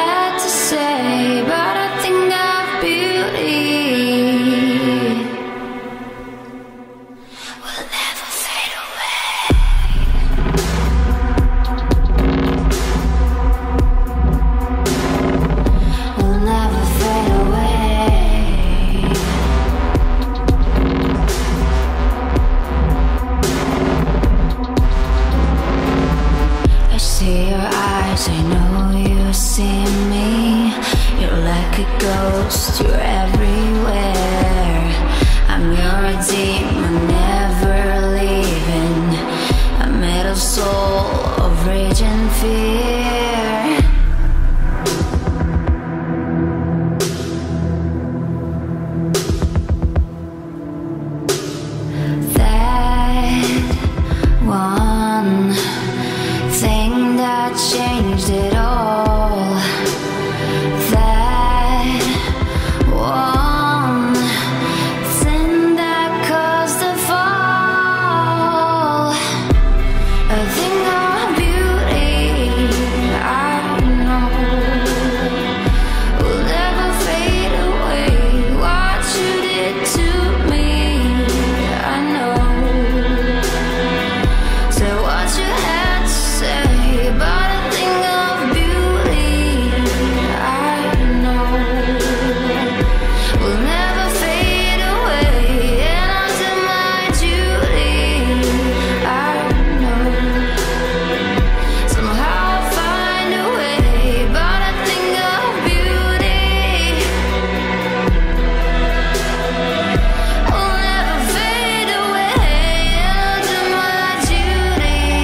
had to say, but I think of beauty will never fade away. Will never fade away. I see your eyes, I know you see me. You're like a ghost, you're everywhere. I'm your demon, never leaving. A metal soul of rage and fear. That one thing that changed it all. That one thing that caused the fall. A thing of beauty, I know, will never fade away. What you did to me, I know. Say what you had to say, but a thing of beauty, I know, will never fade away. And I'll do my duty, I know. Somehow I'll find a way, but a thing of beauty will never fade away. And I'll do my duty,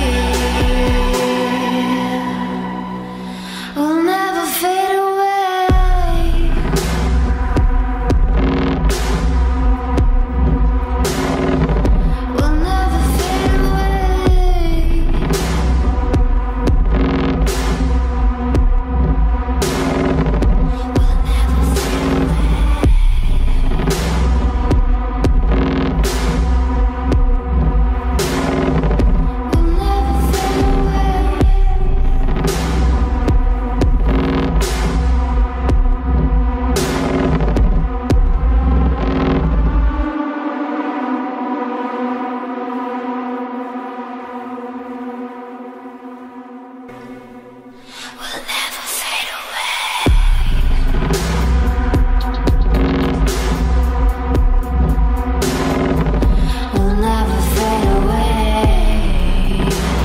will never fade away. Will never fade away. Will never fade away. Will never fade away. Will never fade away.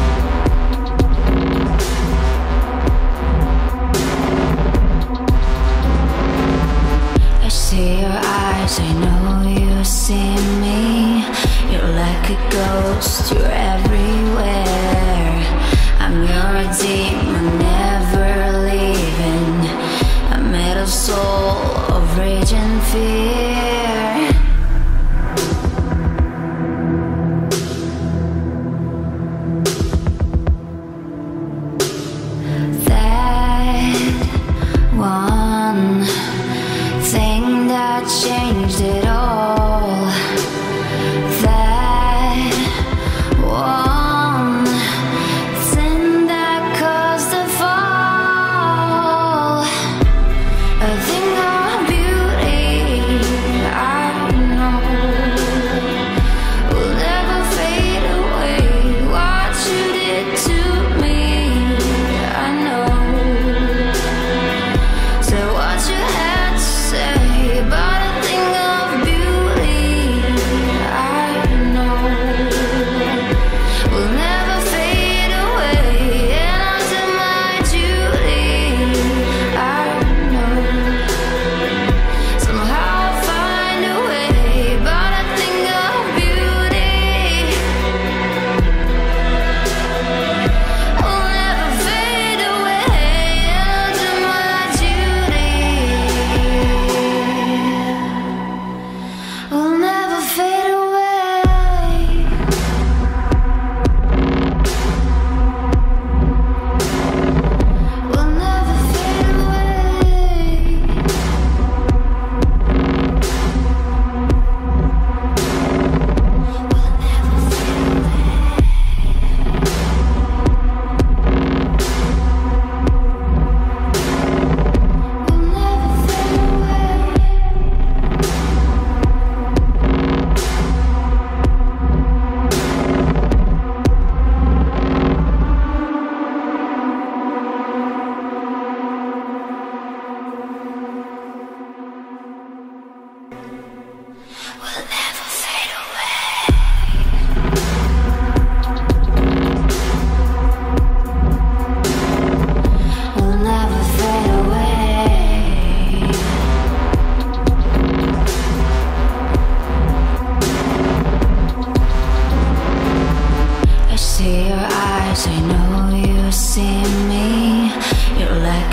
I see your eyes, I know you see me. You're like a ghost, you're everywhere. I'm your demon, never leaving. A metal soul of rage and fear. That one thing that changed it all. That one thing that caused the fall. A thing of beauty,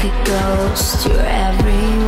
like a ghost. You're everywhere.